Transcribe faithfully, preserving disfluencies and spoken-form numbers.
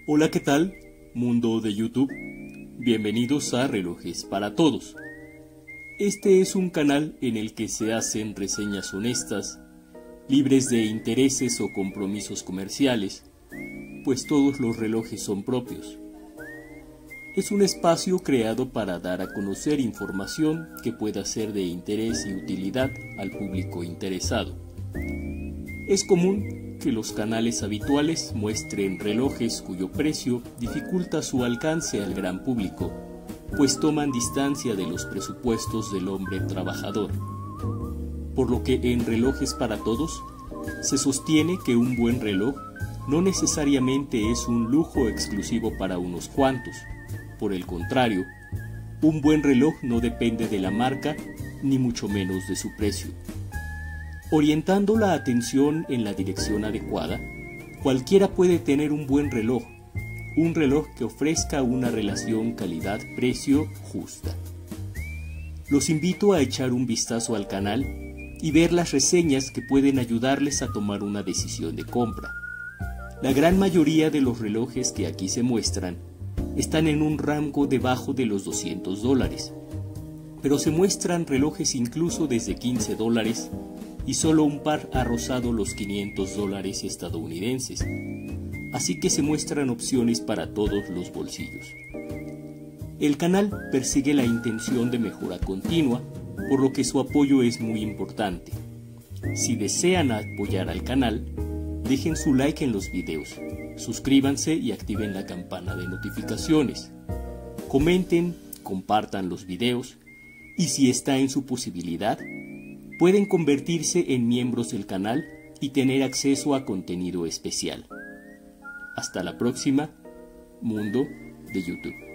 Hola, ¿qué tal? Mundo de YouTube. Bienvenidos a Relojes para Todos. Este es un canal en el que se hacen reseñas honestas, libres de intereses o compromisos comerciales, pues todos los relojes son propios. Es un espacio creado para dar a conocer información que pueda ser de interés y utilidad al público interesado. Es común que los canales habituales muestren relojes cuyo precio dificulta su alcance al gran público, pues toman distancia de los presupuestos del hombre trabajador. Por lo que en Relojes para Todos se sostiene que un buen reloj no necesariamente es un lujo exclusivo para unos cuantos. Por el contrario, un buen reloj no depende de la marca, ni mucho menos de su precio. Orientando la atención en la dirección adecuada, cualquiera puede tener un buen reloj, un reloj que ofrezca una relación calidad-precio justa. Los invito a echar un vistazo al canal y ver las reseñas que pueden ayudarles a tomar una decisión de compra. La gran mayoría de los relojes que aquí se muestran están en un rango debajo de los doscientos dólares, pero se muestran relojes incluso desde quince dólares y solo un par ha rozado los quinientos dólares estadounidenses, así que se muestran opciones para todos los bolsillos. El canal persigue la intención de mejora continua, por lo que su apoyo es muy importante. Si desean apoyar al canal, dejen su like en los videos, suscríbanse y activen la campana de notificaciones. Comenten, compartan los videos y si está en su posibilidad, pueden convertirse en miembros del canal y tener acceso a contenido especial. Hasta la próxima, Mundo de YouTube.